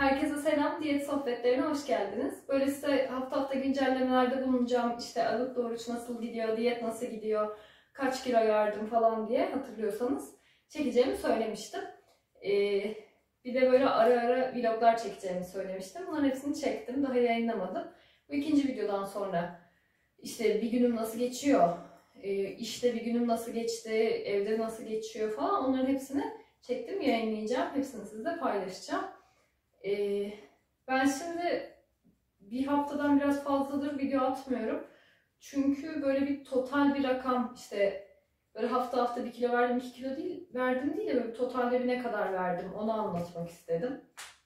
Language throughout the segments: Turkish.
Herkese selam, diyet sohbetlerine hoş geldiniz. Böyle size hafta hafta güncellemelerde bulunacağım. İşte aralıklı oruç nasıl gidiyor, diyet nasıl gidiyor, kaç kilo verdim falan diye hatırlıyorsanız çekeceğimi söylemiştim. Bir de böyle ara ara vloglar çekeceğimi söylemiştim. Bunların hepsini çektim, daha yayınlamadım. Bu ikinci videodan sonra işte bir günüm nasıl geçiyor, işte bir günüm nasıl geçti, evde nasıl geçiyor falan onların hepsini çektim, yayınlayacağım. Hepsini sizle paylaşacağım. Ben şimdi bir haftadan biraz fazladır video atmıyorum. Çünkü böyle bir total bir rakam işte böyle hafta hafta 1 kilo verdim 2 kilo değil, verdim değil de böyle totalde bir ne kadar verdim onu anlatmak istedim.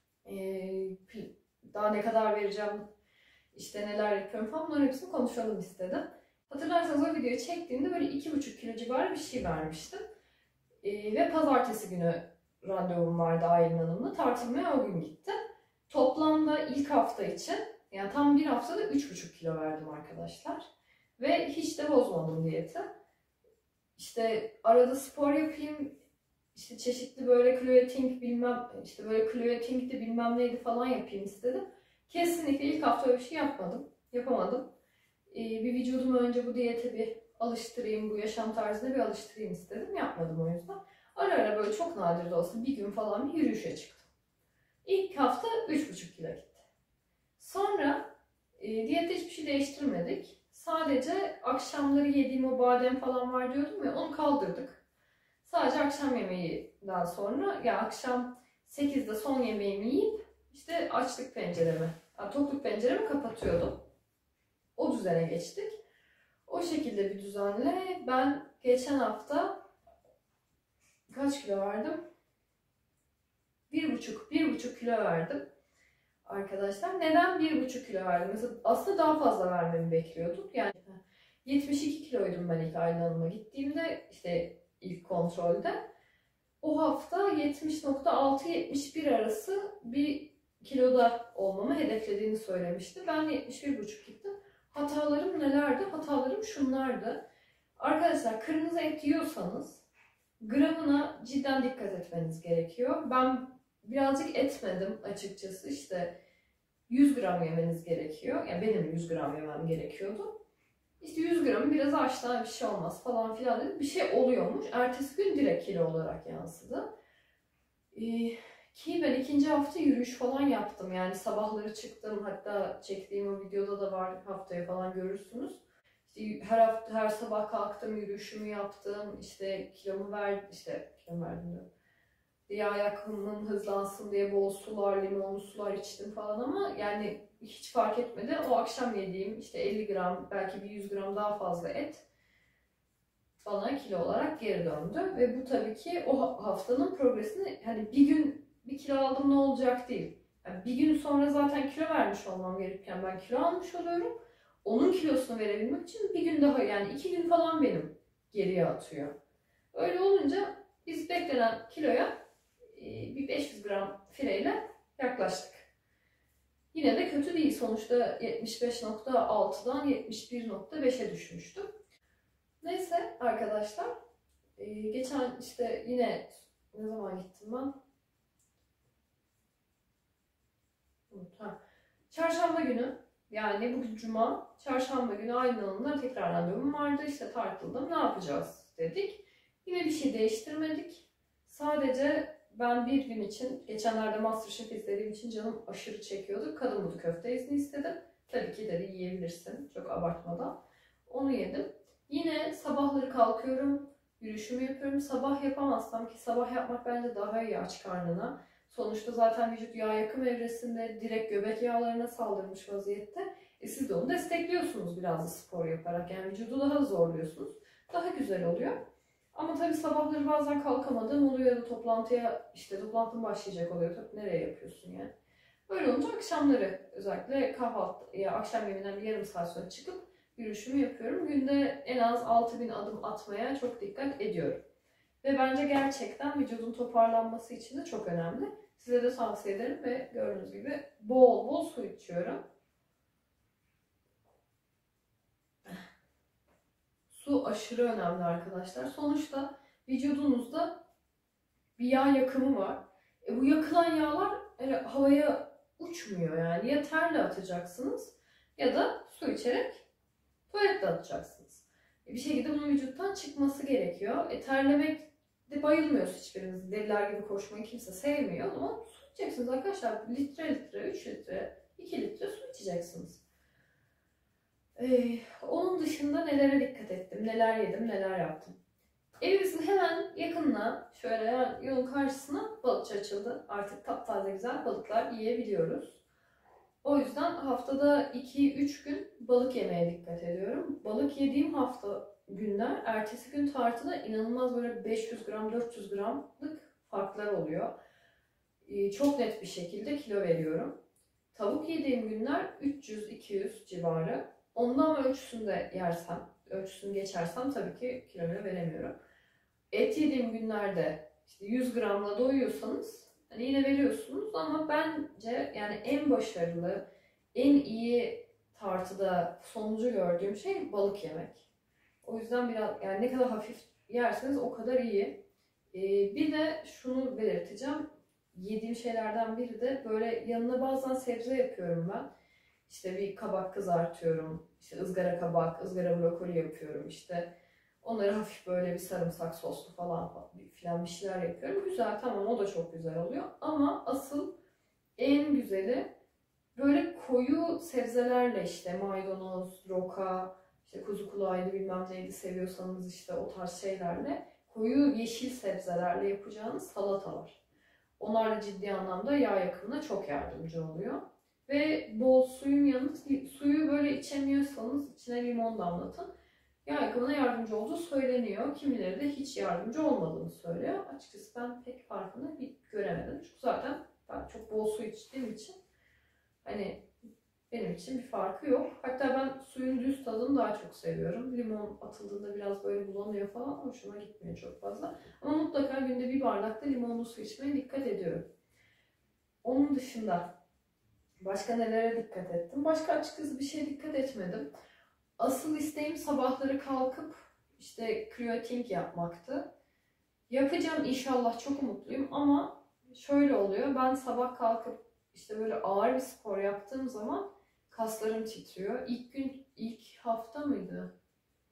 Daha ne kadar vereceğim, işte neler yapıyorum falan bunların hepsini konuşalım istedim. Hatırlarsanız o videoyu çektiğimde böyle 2,5 kilo civarı bir şey vermiştim. Ve pazartesi günü randevum vardı Aylin Hanım'la. Tartılmaya o gün gittim. Toplamda ilk hafta için yani tam bir haftada 3,5 kilo verdim arkadaşlar. Ve hiç de bozmadım diyeti. İşte arada spor yapayım, işte çeşitli böyle creatine bilmem, işte böyle creatine'di bilmem neydi falan yapayım istedim. Kesinlikle ilk hafta öyle bir şey yapamadım. Bir vücudumu önce bu diyete bir alıştırayım, bu yaşam tarzına bir alıştırayım istedim. Yapmadım o yüzden. Ara ara böyle çok nadir de olsa bir gün falan bir yürüyüşe çıktım. İlk hafta 3,5 kilo gitti. Sonra diyette hiçbir şey değiştirmedik. Sadece akşamları yediğim o badem falan var diyordum ya, onu kaldırdık. Sadece akşam yemeğinden sonra ya akşam 8'de son yemeğimi yiyip işte açlık penceremi, yani tokluk penceremi kapatıyordum. O düzene geçtik. O şekilde bir düzenle ben geçen hafta kaç kilo verdim? 1,5 kilo verdim arkadaşlar. Neden 1,5 kilo verdim? Mesela aslında daha fazla vermemi bekliyordum. Yani 72 kiloydum ben ilk Aylin Hanım'a gittiğimde, işte ilk kontrolde. O hafta 70,6-71 arası bir kiloda olmamı hedeflediğini söylemişti. Ben 71,5 gittim. Hatalarım nelerdi? Hatalarım şunlardı. Arkadaşlar kırmızı et yiyorsanız gramına cidden dikkat etmeniz gerekiyor. Ben birazcık etmedim açıkçası. İşte 100 gram yemeniz gerekiyor. Yani benim 100 gram yemem gerekiyordu. İşte 100 gramı biraz aşağı bir şey olmaz falan filan dedi. Bir şey oluyormuş. Ertesi gün direkt kilo olarak yansıdı. Ki ben ikinci hafta yürüyüş falan yaptım. Yani sabahları çıktım. Hatta çektiğim o videoda da var. Haftaya falan görürsünüz. İşte her sabah kalktım, yürüyüşümü yaptım. İşte kilomu verdim diyorum. Yağ yakımım hızlansın diye bol sular, limonlu sular içtim falan ama yani hiç fark etmedi. O akşam yediğim işte 50 gram, belki bir 100 gram daha fazla et bana kilo olarak geri döndü. Ve bu tabii ki o haftanın progresini, hani bir gün bir kilo aldım ne olacak değil. Yani bir gün sonra zaten kilo vermiş olmam gerekirken ben kilo almış oluyorum. Onun kilosunu verebilmek için bir gün daha, yani 2 gün falan benim geriye atıyor. Öyle olunca biz beklenen kiloya bir 500 gram fileyle yaklaştık. Yine de kötü değil. Sonuçta 75,6'dan 71,5'e düşmüştüm. Neyse arkadaşlar. Geçen işte yine ne zaman gittim ben? Çarşamba günü, yani bugün cuma, çarşamba günü Aylin Hanım'la tekrar randevum vardı. İşte tartıldım. Ne yapacağız dedik. Yine bir şey değiştirmedik. Sadece ben bir gün için, geçenlerde MasterChef izlediğim için canım aşırı çekiyordu. Kadın budu köfte izni istedim. Tabii ki dedi yiyebilirsin, çok abartmadan. Onu yedim. Yine sabahları kalkıyorum, yürüyüşümü yapıyorum. Sabah yapamazsam, ki sabah yapmak bence daha iyi aç karnına. Sonuçta zaten vücut yağ yakım evresinde direkt göbek yağlarına saldırmış vaziyette. Siz de onu destekliyorsunuz biraz da spor yaparak. Yani vücudu daha zorluyorsunuz. Daha güzel oluyor. Ama tabii sabahları bazen kalkamadığım oluyor ya da toplantım başlayacak oluyor. Tabii nereye yapıyorsun yani. Böyle olunca akşamları özellikle kahvaltı, akşam yemeğinden bir yarım saat sonra çıkıp yürüyüşümü yapıyorum. Günde en az 6.000 adım atmaya çok dikkat ediyorum. Ve bence gerçekten vücudun toparlanması için de çok önemli. Size de tavsiye ederim ve gördüğünüz gibi bol bol su içiyorum. Su aşırı önemli arkadaşlar. Sonuçta vücudunuzda bir yağ yakımı var. Bu yakılan yağlar öyle havaya uçmuyor yani. Ya terle atacaksınız ya da su içerek tuvalette atacaksınız. Bir şekilde bunun vücuttan çıkması gerekiyor. Terlemek de bayılmıyoruz hiçbirimiz. Deliler gibi koşmayı kimse sevmiyor ama su içeceksiniz arkadaşlar. Litre litre, 3 litre, 2 litre su içeceksiniz. Onun dışında nelere dikkat ettim, neler yedim, neler yaptım. Evimizin hemen yakınına, şöyle yolun karşısına balıkçı açıldı. Artık taptaze güzel balıklar yiyebiliyoruz. O yüzden haftada 2-3 gün balık yemeye dikkat ediyorum. Balık yediğim günler, ertesi gün tartıda inanılmaz böyle 500 gram, 400 gramlık farklar oluyor. Çok net bir şekilde kilo veriyorum. Tavuk yediğim günler 300-200 civarı. Ondan ölçüsünü geçersem tabii ki kiloyu veremiyorum. Et yediğim günlerde işte 100 gramla doyuyorsanız hani yine veriyorsunuz ama bence yani en başarılı, en iyi tartıda sonucu gördüğüm şey balık yemek. O yüzden biraz yani ne kadar hafif yerseniz o kadar iyi. Bir de şunu belirteceğim. Yediğim şeylerden biri de böyle yanına bazen sebze yapıyorum ben. İşte bir kabak kızartıyorum. İşte ızgara kabak, ızgara brokoli yapıyorum işte. Onları hafif böyle bir sarımsak soslu falan filan bir şeyler yapıyorum. Güzel, tamam, o da çok güzel oluyor. Ama asıl en güzeli böyle koyu sebzelerle işte maydanoz, roka, işte kuzu kulağıydı bilmem neydi seviyorsanız işte o tarz şeylerle koyu yeşil sebzelerle yapacağınız salatalar. Onlar da ciddi anlamda yağ yakımına çok yardımcı oluyor. Ve bol suyun yanında suyu böyle içemiyorsanız içine limon damlatın. Yağ yakımına yardımcı olduğu söyleniyor. Kimileri de hiç yardımcı olmadığını söylüyor. Açıkçası ben pek farkını göremedim. Çünkü zaten ben çok bol su içtiğim için hani benim için bir farkı yok. Hatta ben suyun düz tadını daha çok seviyorum. Limon atıldığında biraz böyle bulanıyor falan. Hoşuma gitmiyor çok fazla. Ama mutlaka günde bir bardak da limonlu su içmeye dikkat ediyorum. Onun dışında başka nelere dikkat ettim? Başka açıkçası bir şeye dikkat etmedim. Asıl isteğim sabahları kalkıp işte creatine yapmaktı. Yapacağım inşallah, çok umutluyum ama şöyle oluyor. Ben sabah kalkıp işte böyle ağır bir spor yaptığım zaman kaslarım titriyor. İlk hafta mıydı?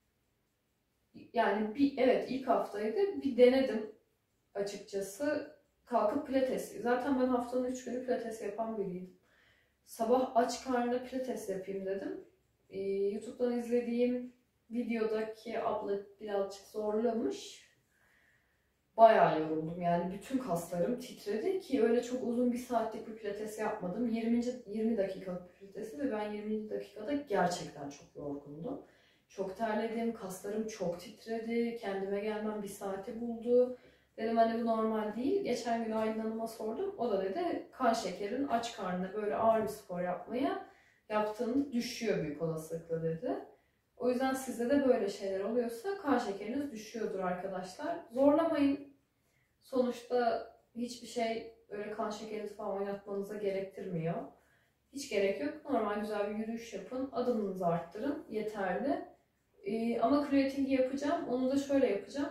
Yani ilk haftaydı. Bir denedim açıkçası. Kalkıp pilates. Zaten ben haftanın 3 günü pilates yapan biriydim. Sabah aç karnına pilates yapayım dedim. YouTube'dan izlediğim videodaki abla birazcık zorlamış. Bayağı yoruldum yani, bütün kaslarım titredi ki öyle çok uzun bir saatlik bir pilates yapmadım. 20 dakikalık bir pilatesi ve ben 20. dakikada gerçekten çok yorgundum. Çok terledim, kaslarım çok titredi, kendime gelmem bir saati buldu. Dedim hani bu normal değil. Geçen gün Aylin Hanım'a sordum. O da dedi kan şekerin aç karnına böyle ağır bir spor yaptığında düşüyor büyük olasılıkla dedi. O yüzden sizde de böyle şeyler oluyorsa kan şekeriniz düşüyordur arkadaşlar. Zorlamayın. Sonuçta hiçbir şey öyle kan şekerinizi falan oynatmanıza gerektirmiyor. Hiç gerek yok. Normal güzel bir yürüyüş yapın. Adımınızı arttırın. Yeterli. Ama kreatingi yapacağım. Onu da şöyle yapacağım.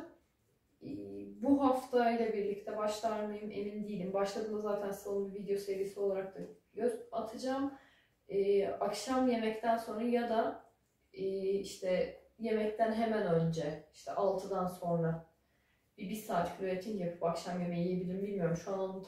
Bu hafta ile birlikte başlar mıyım emin değilim. Başladığımda zaten size onun bir video serisi olarak da atacağım. Akşam yemekten sonra ya da işte yemekten hemen önce işte 6'dan sonra bir saat kreatin yapıp akşam yemeği yiyebilirim bilmiyorum. Şu an onu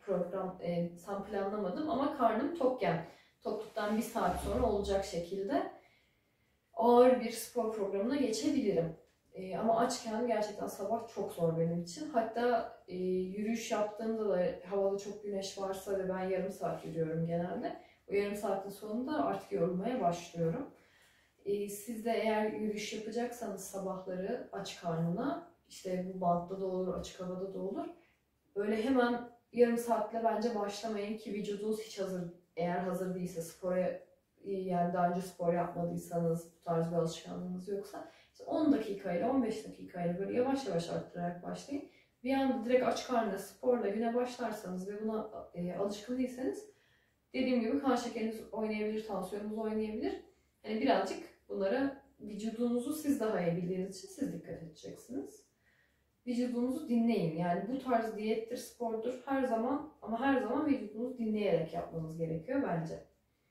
tam planlamadım ama karnım tokken, tokluktan bir saat sonra olacak şekilde ağır bir spor programına geçebilirim. Ama açken gerçekten sabah çok zor benim için. Hatta yürüyüş yaptığımda da havada çok güneş varsa ve ben yarım saat yürüyorum genelde. O yarım saatin sonunda artık yorulmaya başlıyorum. Siz de eğer yürüyüş yapacaksanız sabahları aç karnına, işte bu bantta da olur, açık havada da olur. Böyle hemen yarım saatle bence başlamayın ki vücudunuz hiç hazır değilse, spora yani daha önce spor yapmadıysanız, bu tarz bir alışkanlığınız yoksa 10 dakikayla 15 dakikayla böyle yavaş yavaş arttırarak başlayın. Bir anda direkt aç karnına sporla güne başlarsanız ve buna alışkın değilseniz dediğim gibi kan şekeriniz oynayabilir, tansiyonunuz oynayabilir. Yani birazcık bunlara, vücudunuzu siz daha iyi bildiğiniz için siz dikkat edeceksiniz. vücudunuzu dinleyin. Yani bu tarz diyettir, spordur her zaman ama her zaman vücudunuzu dinleyerek yapmanız gerekiyor bence.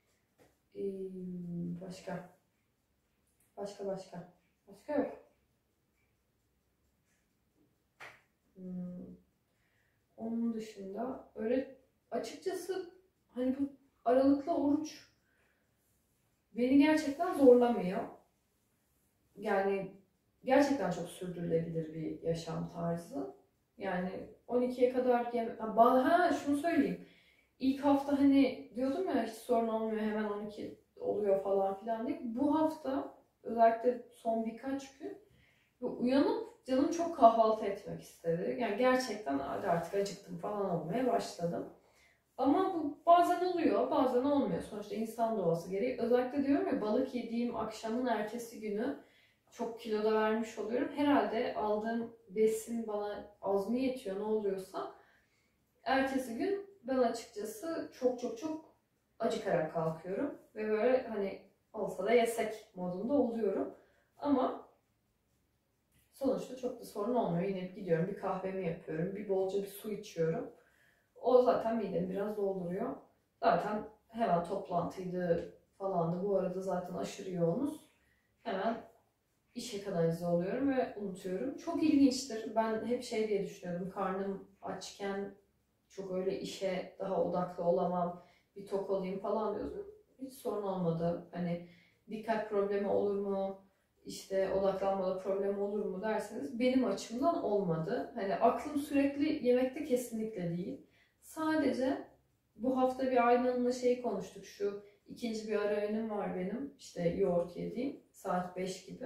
Başka? Başka yok. Onun dışında öyle açıkçası hani bu aralıklı oruç beni gerçekten zorlamıyor. Yani gerçekten çok sürdürülebilir bir yaşam tarzı. Yani 12'ye kadar şunu söyleyeyim. İlk hafta hani diyordum ya hiç sorun olmuyor hemen 12 oluyor falan filan diye. Bu hafta özellikle son birkaç gün uyanıp canım çok kahvaltı etmek istedi. Yani gerçekten artık acıktım falan olmaya başladım. Ama bu bazen oluyor, bazen olmuyor. Sonuçta insan doğası gereği. Özellikle diyorum ya balık yediğim akşamın ertesi günü çok kilo da vermiş oluyorum. Herhalde aldığım besin bana az mı yetiyor ne oluyorsa. Ertesi gün ben açıkçası çok acıkarak kalkıyorum. Ve böyle hani olsa da yesek modunda oluyorum. Ama sonuçta çok da sorun olmuyor. Yine gidiyorum bir kahvemi yapıyorum, bir bolca bir su içiyorum. O zaten midemi biraz dolduruyor. Zaten hemen toplantıydı falandı. Bu arada zaten aşırı yoğunuz. Hemen işe kanalize oluyorum ve unutuyorum. Çok ilginçtir. Ben hep şey diye düşünüyordum. Karnım açken çok öyle işe daha odaklı olamam. Bir tok olayım falan diyordum. Hiç sorun olmadı. Hani dikkat problemi olur mu? İşte odaklanmada problem olur mu derseniz benim açımdan olmadı. Hani aklım sürekli yemekte kesinlikle değil. Sadece bu hafta bir Aynan'la konuştuk. Şu ikinci bir ara öğünüm var benim. İşte yoğurt yediğim saat 5 gibi.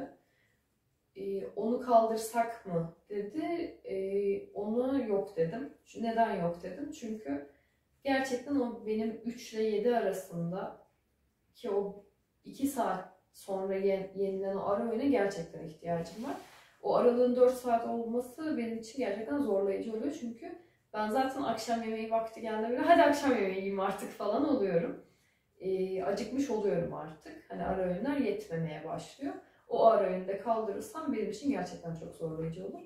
Onu kaldırsak mı dedi. Onu yok dedim. Neden yok dedim? Çünkü gerçekten o benim 3 ile 7 arasında ki o 2 saat sonra yenilen o ara öğüne gerçekten ihtiyacım var. O aralığın 4 saat olması benim için gerçekten zorlayıcı oluyor. Çünkü ben zaten akşam yemeği vakti geldiğinde böyle hadi akşam yemeği yiyeyim artık falan oluyorum. Acıkmış oluyorum artık. Hani ara öğünler yetmemeye başlıyor. O ara öğünde kaldırırsam benim için gerçekten çok zorlayıcı olur.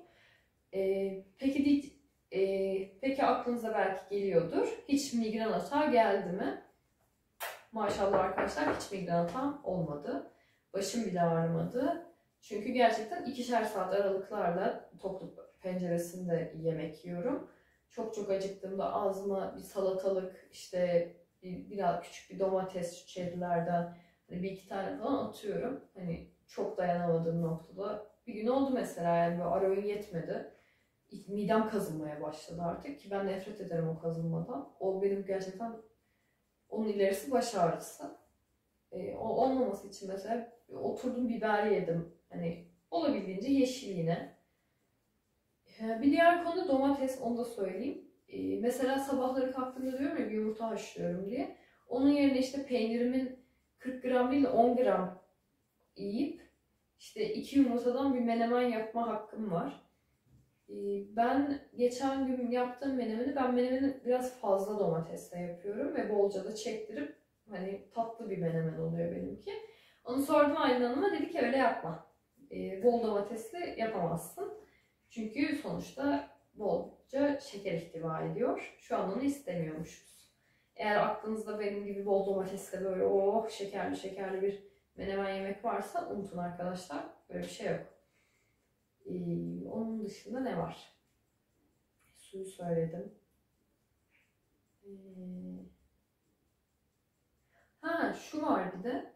Peki aklınıza belki geliyordur. Hiç migren atağı geldi mi? Maşallah arkadaşlar hiç migren atağım olmadı. Başım bile ağrımadı. Çünkü gerçekten 2'şer saat aralıklarla tokluk penceresinde yemek yiyorum. Çok acıktığımda ağzıma bir salatalık, işte biraz küçük bir domates çerilerden hani bir iki tane falan atıyorum. Hani çok dayanamadığım noktada. Bir gün oldu mesela yani böyle ara öğün yetmedi. Midem kazınmaya başladı artık ki ben nefret ederim o kazınmadan. O benim gerçekten onun ilerisi baş ağrısı. O olmaması için mesela oturdum biber yedim. Hani olabildiğince yeşil yine. Bir diğer konu domates, onu da söyleyeyim. Mesela sabahları kalktığımda diyorum ya bir yumurta haşlıyorum diye. Onun yerine işte peynirimin 40 gram değil de 10 gram yiyip işte 2 yumurtadan bir menemen yapma hakkım var. Ben geçen gün yaptığım menemeni biraz fazla domatesle yapıyorum ve bolca da çektirip hani tatlı bir menemen oluyor benimki. Onu sordum Aylin Hanım'a, dedi ki öyle yapma. Bol domatesli yapamazsın. Çünkü sonuçta bolca şeker ihtiva ediyor. Şu an onu istemiyormuşuz. Eğer aklınızda benim gibi bol domatesle böyle şekerli bir menemen yemek varsa unutun arkadaşlar. Böyle bir şey yok. Onun dışında ne var? Suyu söyledim. Şu var bir de.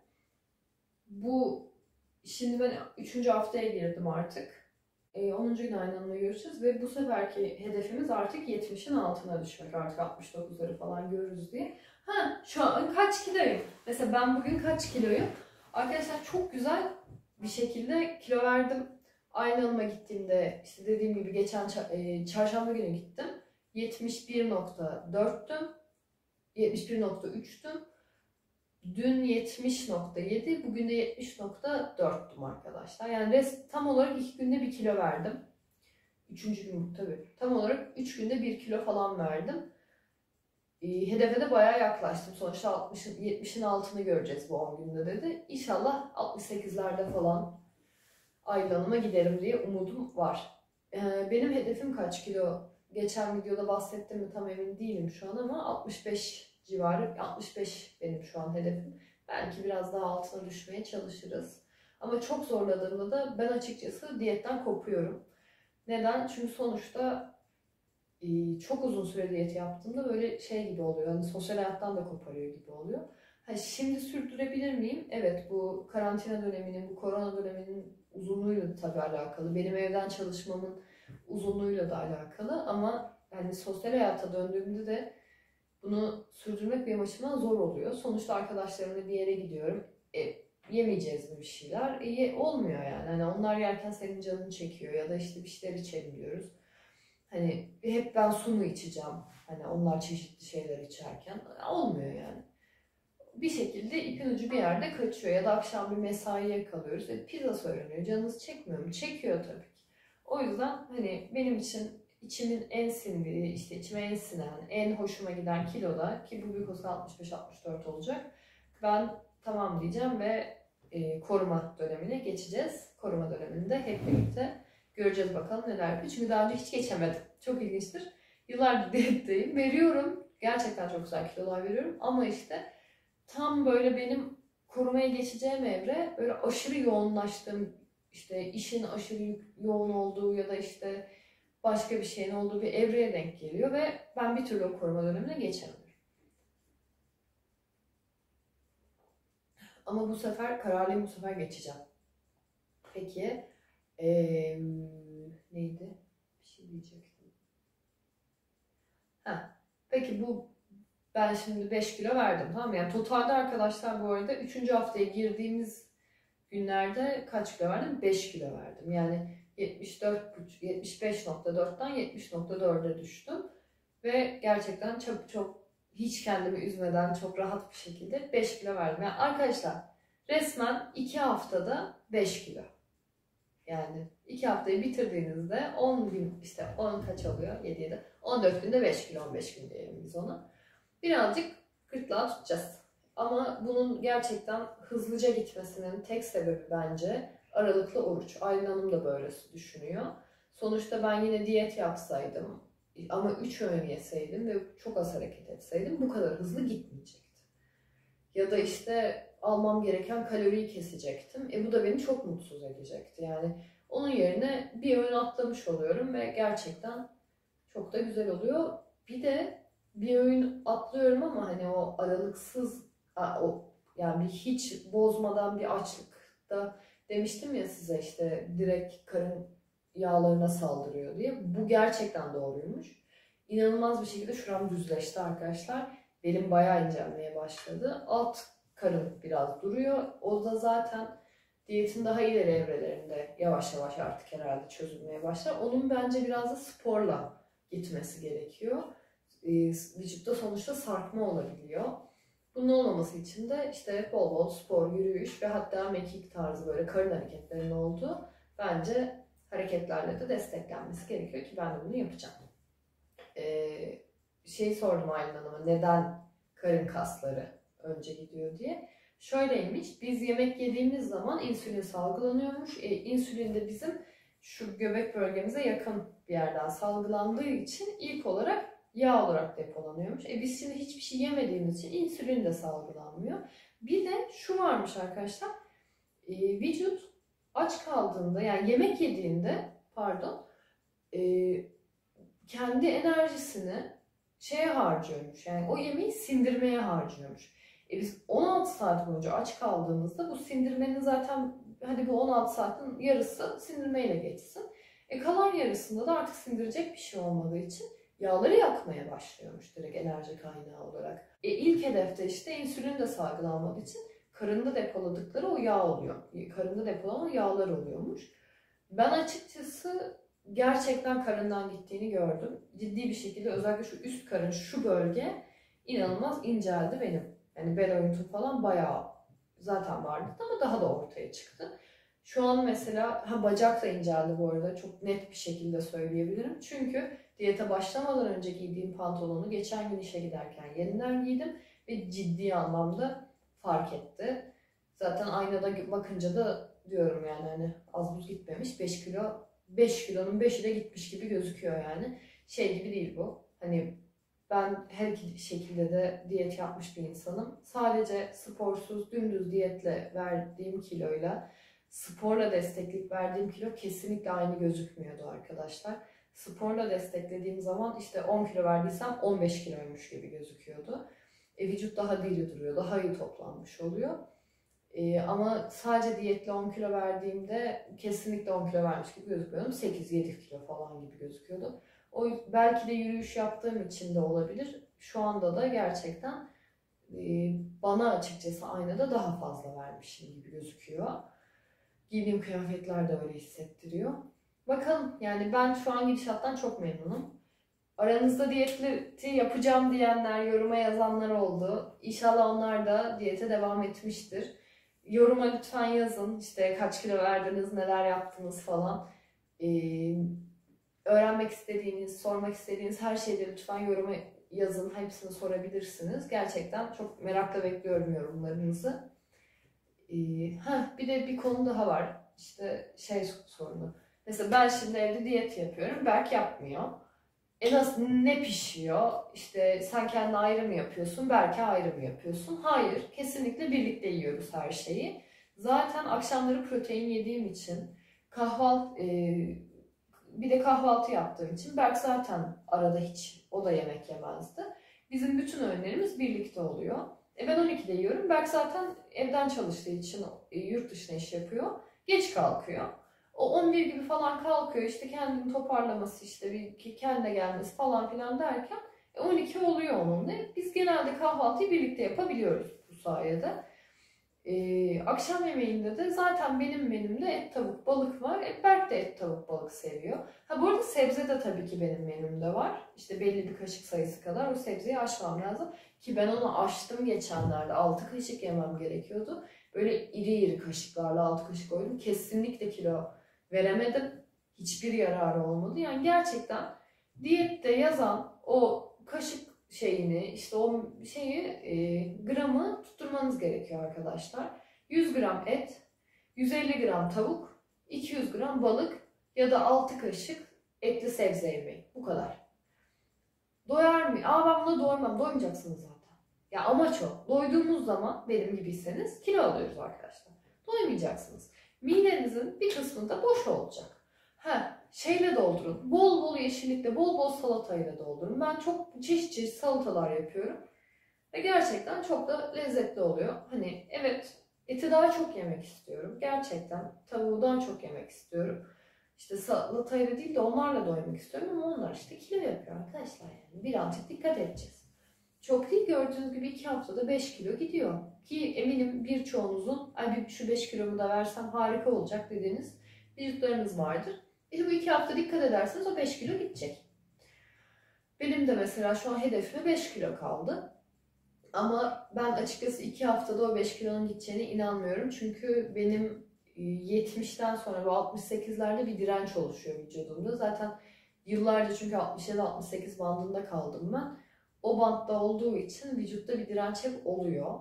Şimdi ben 3. haftaya girdim artık. 10. gün aynı anda görüşeceğiz ve bu seferki hedefimiz artık 70'in altına düşmek. Artık 69'ları falan görürüz diye. Şu an kaç kiloyum? Mesela ben bugün kaç kiloyum? Arkadaşlar çok güzel bir şekilde kilo verdim. Aynı Hanım'a gittiğimde işte dediğim gibi geçen çarşamba günü gittim. 71.4'tüm. 71.3'tüm. Dün 70.7, bugün de 70.4'tüm arkadaşlar. Yani tam olarak 2 günde 1 kilo verdim. 3. gün tabii. Tam olarak 3 günde 1 kilo falan verdim. Hedefe de bayağı yaklaştım. Sonuçta 70'in altını göreceğiz bu 10 günde dedi. İnşallah 68'lerde falan Ayla Hanım'a giderim diye umudum var. Benim hedefim kaç kilo? Geçen videoda bahsettim mi tam emin değilim şu an ama 65 civarı, 65 benim şu an hedefim. Belki biraz daha altına düşmeye çalışırız. Ama çok zorladığımda da ben açıkçası diyetten kopuyorum. Neden? Çünkü sonuçta çok uzun süre diyet yaptığımda böyle şey gibi oluyor. Hani sosyal hayattan da koparıyor gibi oluyor. Ha, şimdi sürdürebilir miyim? Evet, bu karantina döneminin, bu korona döneminin uzunluğuyla da tabii alakalı. Benim evden çalışmamın uzunluğuyla da alakalı. Ama yani sosyal hayata döndüğümde de bunu sürdürmek benim açımdan zor oluyor. Sonuçta arkadaşlarımla bir yere gidiyorum. Yemeyeceğiz mi bir şeyler? Olmuyor yani. Hani onlar yerken senin canını çekiyor ya da işte bir şeyler içelim diyoruz. Hani hep ben su mu içeceğim? Hani onlar çeşitli şeyler içerken olmuyor yani. Bir şekilde ipin ucu bir yerde kaçıyor ya da akşam bir mesaiye kalıyoruz. Pizza söyleniyor. Canınız çekmiyor mu? Çekiyor tabii ki. O yüzden hani benim için içimin en sindiği, işte içime en sinen, en hoşuma giden kiloda ki bu büyük olsa 65-64 olacak. Ben tamam diyeceğim ve koruma dönemine geçeceğiz. Koruma döneminde hep birlikte göreceğiz bakalım neler yapıyor. Çünkü daha önce hiç geçemedim. Çok ilginçtir. Yıllardır diyetteyim. Veriyorum. Gerçekten çok güzel kilolar veriyorum. Ama işte tam böyle benim korumaya geçeceğim evre böyle aşırı yoğunlaştığım, işte işin aşırı yoğun olduğu ya da işte başka bir şeyin olduğu bir evreye denk geliyor ve ben bir türlü o koruma dönemine geçemiyorum. Ama bu sefer kararlıyım, bu sefer geçeceğim. Peki neydi? Bir şey diyecektim. Peki ben şimdi 5 kilo verdim, tamam mı? Yani totalde arkadaşlar bu arada 3. haftaya girdiğimiz günlerde kaç kilo verdim? 5 kilo verdim. Yani 75.4'ten 70.4'e düştüm. Ve gerçekten çok hiç kendimi üzmeden çok rahat bir şekilde 5 kilo verdim. Yani arkadaşlar resmen 2 haftada 5 kilo. Yani 2 haftayı bitirdiğinizde 10 gün, işte 10 kaç oluyor? 7 14 günde 5 kilo, 15 gün diyelim biz ona. Birazcık gırtlağı tutacağız. Ama bunun gerçekten hızlıca gitmesinin tek sebebi bence aralıklı oruç. Aylin Hanım da böyle düşünüyor. Sonuçta ben yine diyet yapsaydım ama 3 öğün yeseydim ve çok az hareket etseydim bu kadar hızlı gitmeyecekti. Ya da işte almam gereken kaloriyi kesecektim. Bu da beni çok mutsuz edecekti. Yani onun yerine bir öğün atlamış oluyorum ve gerçekten çok da güzel oluyor. Bir de bir öğün atlıyorum ama hani o aralıksız, yani hiç bozmadan bir açlıkta demiştim ya size, işte direkt karın yağlarına saldırıyor diye. Bu gerçekten doğruymuş. İnanılmaz bir şekilde şuram düzleşti arkadaşlar. Belim bayağı incelmeye başladı. Alt karın biraz duruyor. O da zaten diyetin daha ileri evrelerinde yavaş yavaş artık herhalde çözülmeye başlar. Onun bence biraz da sporla gitmesi gerekiyor. Vücutta sonuçta sarkma olabiliyor. Bunun olmaması için de işte bol bol spor, yürüyüş ve hatta mekik tarzı böyle karın hareketlerinin olduğu bence hareketlerle de desteklenmesi gerekiyor ki ben de bunu yapacağım. Sordum Aylin Hanım'a, neden karın kasları önce gidiyor diye. Şöyleymiş, biz yemek yediğimiz zaman insülin salgılanıyormuş. İnsülin de bizim şu göbek bölgemize yakın bir yerden salgılandığı için ilk olarak yağ olarak depolanıyormuş. Biz şimdi hiçbir şey yemediğimiz için insülin de salgılanmıyor. Bir de şu varmış arkadaşlar, vücut aç kaldığında, yani yemek yediğinde kendi enerjisini harcıyormuş. Yani o yemeği sindirmeye harcıyormuş. Biz 16 saat boyunca aç kaldığımızda bu sindirmenin zaten, hadi bu 16 saatin yarısı sindirmeyle geçsin. Kalan yarısında da artık sindirecek bir şey olmadığı için yağları yakmaya başlıyormuş direkt enerji kaynağı olarak. İlk hedefte işte insülin de salgılanmadığı için karında depoladıkları o yağ oluyor. Karında depolanan yağlar oluyormuş. Ben açıkçası gerçekten karından gittiğini gördüm. Ciddi bir şekilde özellikle şu üst karın, şu bölge inanılmaz inceldi benim. Yani bel oyuntum falan bayağı zaten vardı ama daha da ortaya çıktı. Şu an mesela bacak da inceldi bu arada, çok net bir şekilde söyleyebilirim. Çünkü diyete başlamadan önce giydiğim pantolonu geçen gün işe giderken yeniden giydim ve ciddi anlamda fark etti. Zaten aynada bakınca da diyorum yani hani az buz gitmemiş, 5 kilo 5 kilonun 5'i de gitmiş gibi gözüküyor yani. Şey gibi değil bu. Hani ben her iki şekilde de diyet yapmış bir insanım. Sadece sporsuz, dümdüz diyetle verdiğim kiloyla, sporla desteklik verdiğim kilo kesinlikle aynı gözükmüyordu arkadaşlar. Sporla desteklediğim zaman işte 10 kilo verdiysem 15 kiloymuş gibi gözüküyordu. Vücut daha diri duruyor, daha iyi toplanmış oluyor. Ama sadece diyetle 10 kilo verdiğimde kesinlikle 10 kilo vermiş gibi gözükmüyordum. 8-7 kilo falan gibi gözüküyordu. O belki de yürüyüş yaptığım için de olabilir. Şu anda da gerçekten bana açıkçası aynada daha fazla vermişim gibi gözüküyor. Giydiğim kıyafetler de öyle hissettiriyor. Bakalım, yani ben şu an gidişattan çok memnunum. Aranızda diyeti yapacağım diyenler, yoruma yazanlar oldu. İnşallah onlar da diyete devam etmiştir. Yoruma lütfen yazın. İşte kaç kilo verdiniz, neler yaptınız falan. Öğrenmek istediğiniz, sormak istediğiniz her şeyi de lütfen yoruma yazın. Hepsini sorabilirsiniz. Gerçekten çok merakla bekliyorum yorumlarınızı. Bir de bir konu daha var. İşte şey sorunu. Mesela ben şimdi evde diyet yapıyorum. Berk yapmıyor. Nasıl, ne pişiyor? İşte sen kendi ayrı mı yapıyorsun? Berk'e ayrı mı yapıyorsun? Hayır. Kesinlikle birlikte yiyoruz her şeyi. Zaten akşamları protein yediğim için bir de kahvaltı yaptığım için Berk zaten arada hiç o da yemek yemezdi. Bizim bütün öğünlerimiz birlikte oluyor. Ben 12'de yiyorum. Berk zaten evden çalıştığı için yurt dışına iş yapıyor. Geç kalkıyor. O 11 gibi falan kalkıyor, işte kendini toparlaması, işte bir kendine gelmesi falan filan derken 12 oluyor onunla. Biz genelde kahvaltıyı birlikte yapabiliyoruz bu sayede. Akşam yemeğinde de zaten benim menümde et, tavuk, balık var. Berk de et, tavuk, balık seviyor. Bu arada sebze de tabii ki benim menümde var. İşte belli bir kaşık sayısı kadar o sebzeyi aşmam lazım. Ki ben onu aştım geçenlerde. 6 kaşık yemem gerekiyordu. Böyle iri iri kaşıklarla 6 kaşık koydum. Kesinlikle kilo veremedim. Hiçbir yararı olmadı. Yani gerçekten diyette yazan o kaşık şeyini, işte o gramı tutturmanız gerekiyor arkadaşlar. 100 gram et, 150 gram tavuk, 200 gram balık ya da 6 kaşık etli sebze yemeği. Bu kadar. Doyar mı? Ben buna doymam. Doymayacaksınız zaten. Ya amaç o. Doyduğumuz zaman benim gibiyseniz kilo alıyoruz arkadaşlar. Doymayacaksınız. Midenizin bir kısmı da boş olacak. Şeyle doldurun. Bol bol yeşillikle, bol bol salatayla doldurun. Ben çok çeşit çeşit salatalar yapıyorum. Ve gerçekten çok da lezzetli oluyor. Hani evet, eti daha çok yemek istiyorum. Gerçekten tavuğu daha çok yemek istiyorum. İşte salatayla değil de onlarla doymak istiyorum ama onlar işte kilo yapıyor arkadaşlar yani. Birazcık dikkat edeceğiz. Çok değil, gördüğünüz gibi 2 haftada 5 kilo gidiyor. Ki eminim birçoğunuzun şu 5 kilomu da versem harika olacak dediğiniz vücutlarınız vardır. Bu 2 hafta dikkat ederseniz o 5 kilo gidecek. Benim de mesela şu an hedefime 5 kilo kaldı. Ama ben açıkçası 2 haftada o 5 kilonun gideceğine inanmıyorum. Çünkü benim 70'ten sonra bu 68'lerde bir direnç oluşuyor vücudumda. Zaten yıllarca çünkü 67-68 bandında kaldım ben. O bantta olduğu için vücutta bir direnç hep oluyor.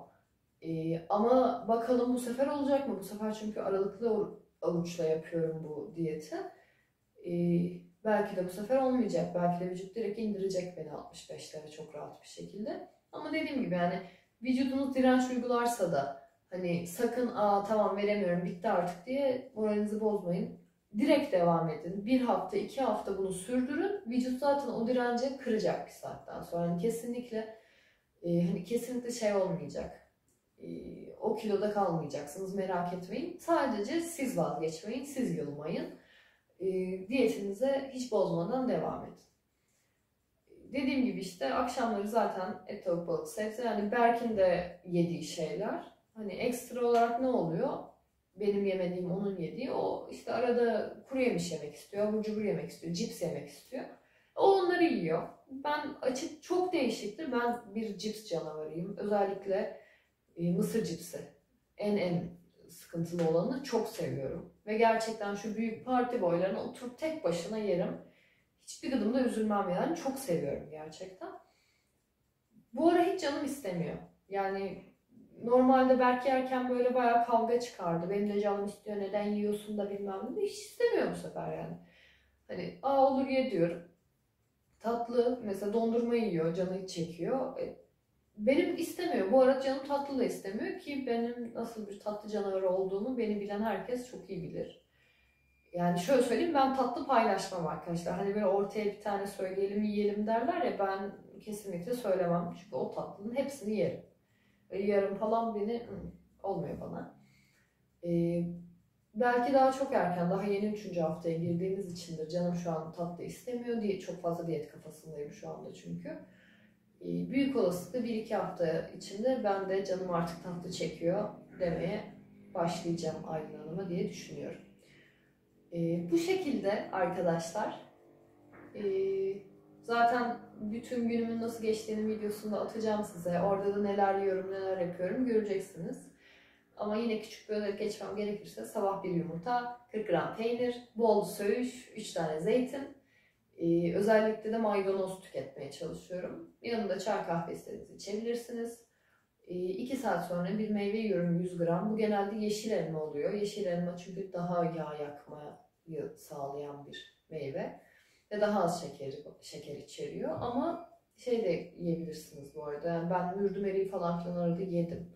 Ama bakalım bu sefer olacak mı? Bu sefer çünkü aralıklı avuçla yapıyorum bu diyeti. Belki de bu sefer olmayacak. Belki de vücut direkt indirecek beni 65'lere çok rahat bir şekilde. Ama dediğim gibi yani vücudunuz direnç uygularsa da hani sakın tamam veremiyorum bitti artık diye moralinizi bozmayın. Direkt devam edin. 1 hafta 2 hafta bunu sürdürün. Vücut zaten o direnci kıracak bir saatten sonra. Yani kesinlikle şey olmayacak. O kiloda kalmayacaksınız, merak etmeyin. Sadece siz vazgeçmeyin, siz yılmayın. Diyetinize hiç bozmadan devam edin. Dediğim gibi işte akşamları zaten et, tavuk, balık, sebze, yani Berk'in de yediği şeyler. Hani ekstra olarak ne oluyor? Benim yemediğim onun yediği. O işte arada kuru yemiş yemek istiyor, abur cubur yemek istiyor, cips yemek istiyor. O onları yiyor. Ben açık çok değişiktir. Ben bir cips canavarıyım. Özellikle mısır cipsi. En sıkıntılı olanı çok seviyorum. Ve gerçekten şu büyük parti boylarına oturup tek başına yerim. Hiçbir gıdım da üzülmem yani. Çok seviyorum gerçekten. Bu ara hiç canım istemiyor. Yani normalde belki yerken böyle bayağı kavga çıkardı. Benim de canım istiyor, neden yiyorsun da bilmem ne. Hiç istemiyor bu sefer yani. Hani olur ye diyorum. Tatlı mesela dondurma yiyor, canı hiç çekiyor. Benim istemiyor. Bu arada canım tatlı da istemiyor ki benim nasıl bir tatlı canavarı olduğumu beni bilen herkes çok iyi bilir. Yani şöyle söyleyeyim, ben tatlı paylaşmam arkadaşlar. Hani böyle ortaya bir tane söyleyelim yiyelim derler ya, ben kesinlikle söylemem. Çünkü o tatlının hepsini yerim. Yarım falan beni olmuyor bana. Belki daha çok erken, daha yeni 3. haftaya girdiğimiz içindir. Canım şu an tatlı istemiyor diye çok fazla diyet kafasındayım şu anda çünkü. Büyük olasılıkla 1-2 hafta içinde ben de canım artık tatlı çekiyor demeye başlayacağım Aylin Hanım'a diye düşünüyorum. Bu şekilde arkadaşlar. Zaten bütün günümün nasıl geçtiğini videosunu da atacağım size. Orada da neler yiyorum, neler yapıyorum göreceksiniz. Ama yine küçük bir önerip geçmem gerekirse sabah bir yumurta, 40 gram peynir, bol söğüş, 3 tane zeytin. Özellikle de maydanoz tüketmeye çalışıyorum. Yanında çay kahve istediğinizi içebilirsiniz. 2 saat sonra bir meyve yiyorum 100 gram. Bu genelde yeşil elma oluyor. Yeşil elma çünkü daha yağ yakmayı sağlayan bir meyve. Ve daha az şeker içeriyor. Ama şey de yiyebilirsiniz bu arada. Yani ben mürdüm eriği falan filan arada yedim.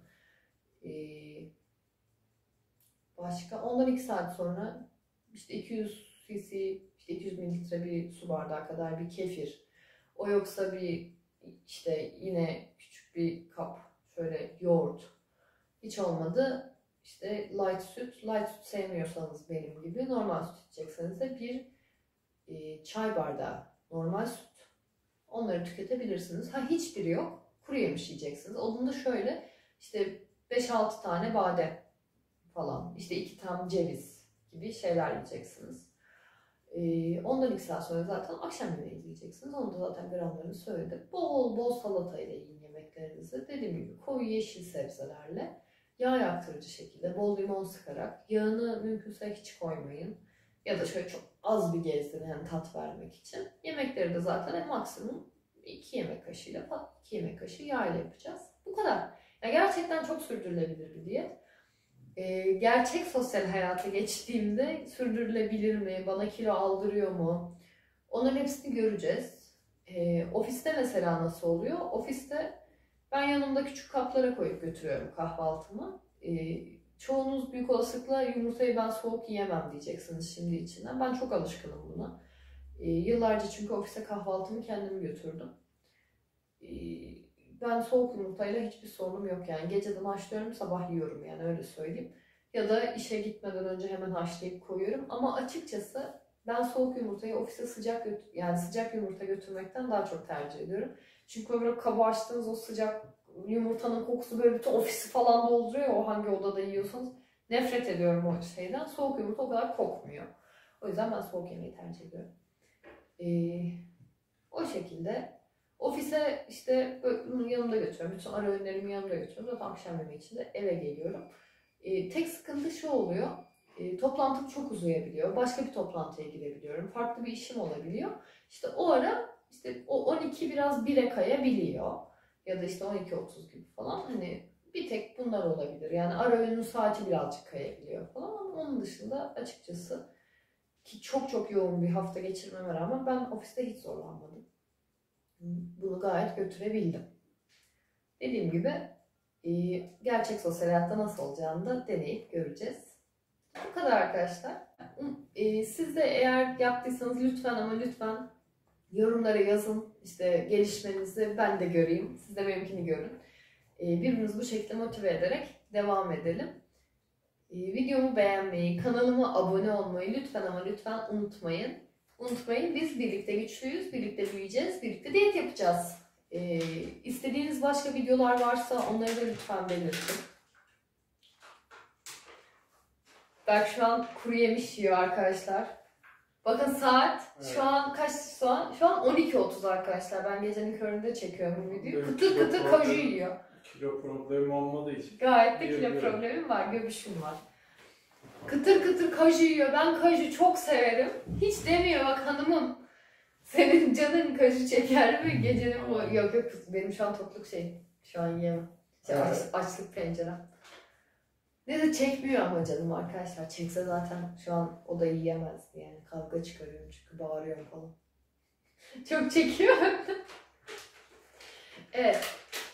Başka ondan 2 saat sonra işte 200 cc, işte 200 mililitre bir su bardağı kadar bir kefir. O yoksa bir işte yine küçük bir kap şöyle yoğurt. Hiç olmadı işte light süt. Light süt sevmiyorsanız benim gibi normal süt içecekseniz de bir çay bardağı normal süt. Onları tüketebilirsiniz. Hiçbiri yok. Kuru yemiş yiyeceksiniz. Onun da şöyle işte 5-6 tane badem falan, işte 2 tam ceviz gibi şeyler yiyeceksiniz. Ondan 2 saat sonra zaten akşam yemeği yiyeceksiniz. Onu da zaten gramlarını söyledim. Bol bol salatayla yiyin yemeklerinizi. Dediğim gibi koyu yeşil sebzelerle yağ yaktırıcı şekilde bol limon sıkarak, yağını mümkünse hiç koymayın. Ya da şöyle çok az bir gezdirin yani tat vermek için. Yemekleri de zaten maksimum 2 yemek kaşığıyla 2 yemek kaşığı yağ ile yapacağız. Bu kadar. Yani gerçekten çok sürdürülebilir bir diyet. Gerçek sosyal hayata geçtiğimde sürdürülebilir mi? Bana kilo aldırıyor mu? Onların hepsini göreceğiz. Ofiste mesela nasıl oluyor? Ofiste ben yanımda küçük kaplara koyup götürüyorum kahvaltımı. Çoğunuz büyük olasılıkla yumurtayı ben soğuk yiyemem diyeceksiniz şimdi içinden. Ben çok alışkınım buna. Yıllarca çünkü ofise kahvaltımı kendim götürdüm. Ben soğuk yumurtayla hiçbir sorunum yok yani. Geceden haşlıyorum, sabah yiyorum yani öyle söyleyeyim. Ya da işe gitmeden önce hemen haşlayıp koyuyorum. Ama açıkçası ben soğuk yumurtayı ofise sıcak yumurta götürmekten daha çok tercih ediyorum. Çünkü böyle kaba açtığınız o sıcak yumurtanın kokusu böyle bütün ofisi falan dolduruyor. O hangi odada yiyorsanız. Nefret ediyorum o şeyden. Soğuk yumurta o kadar kokmuyor. O yüzden ben soğuk yemeği tercih ediyorum. O şekilde ofise işte yanımda götürüyorum. Bütün ara öğünlerimi yanımda götürüyorum. Zaten akşam yemeği için de eve geliyorum. Tek sıkıntı şu oluyor. Toplantım çok uzayabiliyor. Başka bir toplantıya girebiliyorum. Farklı bir işim olabiliyor. İşte o ara işte o 12 biraz 1'e kayabiliyor. Ya da işte 12:30 gibi falan. Hani bir tek bunlar olabilir. Yani ara öğünün saati birazcık kayabiliyor falan. Ama onun dışında açıkçası ki çok çok yoğun bir hafta geçirmeme rağmen ben ofiste hiç zorlanmadım. Bunu gayet götürebildim. Dediğim gibi gerçek sosyal hayatta nasıl olacağını da deneyip göreceğiz. Bu kadar arkadaşlar. Siz de eğer yaptıysanız lütfen ama lütfen yorumlara yazın. İşte gelişmenizi ben de göreyim. Siz de benimkini görün. Birbirimizi bu şekilde motive ederek devam edelim. Videomu beğenmeyi, kanalıma abone olmayı lütfen ama lütfen unutmayın. Unutmayın, biz birlikte güçlüyüz, birlikte büyüyeceğiz, birlikte diyet yapacağız. İstediğiniz başka videolar varsa onları da lütfen belirtin. Berk şu an kuru yemiş yiyor arkadaşlar. Bakın saat şu an kaç şu an? Şu an 12:30 arkadaşlar. Ben gecenin köründe çekiyorum bu videoyu. Kıtır kıtır kaju yiyor. Kilo problemi olmadığı için. Gayet de kilo problemim var, göbüşüm var. Kıtır kıtır kaju yiyor. Ben kaju çok severim. Hiç demiyor bak hanımım. Senin canın kaju çeker mi? Gecenin bu... Yok yok benim şu an tokluk şey. Şu an yiyemem. İşte açlık pencerem. Neyse çekmiyor ama canım arkadaşlar. Çekse zaten şu an o da yiyemezdi yani. Kavga çıkarıyorum çünkü bağırıyorum falan. Çok çekiyor. Evet.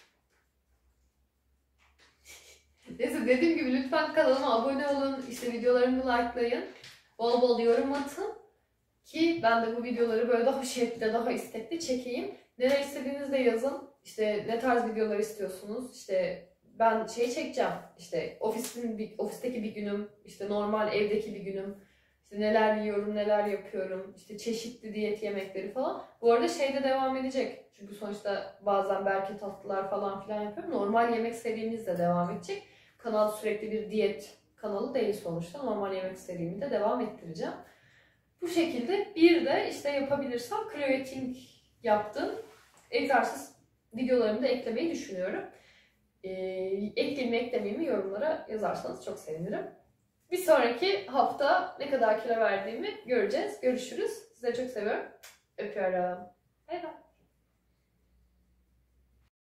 Neyse dediğim gibi lütfen kanalıma abone olun. İşte videolarımı likelayın. Bol bol yorum atın. Ki ben de bu videoları böyle daha şevkli, daha istekli çekeyim. Neler istediğinizi de yazın. İşte ne tarz videolar istiyorsunuz? İşte ben şey çekeceğim. İşte ofisteki bir günüm, işte normal evdeki bir günüm. İşte neler yiyorum, neler yapıyorum. İşte çeşitli diyet yemekleri falan. Bu arada şey de devam edecek. Çünkü sonuçta bazen belki tatlılar falan filan yapıyorum. Normal yemek serimiz de devam edecek. Kanal sürekli bir diyet kanalı değil sonuçta. Normal yemek serimi de devam ettireceğim. Bu şekilde bir de işte yapabilirsem creating yaptığım egzersiz videolarımı da eklemeyi düşünüyorum. Ekleyeyim mi eklemeyeyim mi yorumlara yazarsanız çok sevinirim. Bir sonraki hafta ne kadar kilo verdiğimi göreceğiz. Görüşürüz. Sizleri çok seviyorum. Öpüyorum. Bay bay.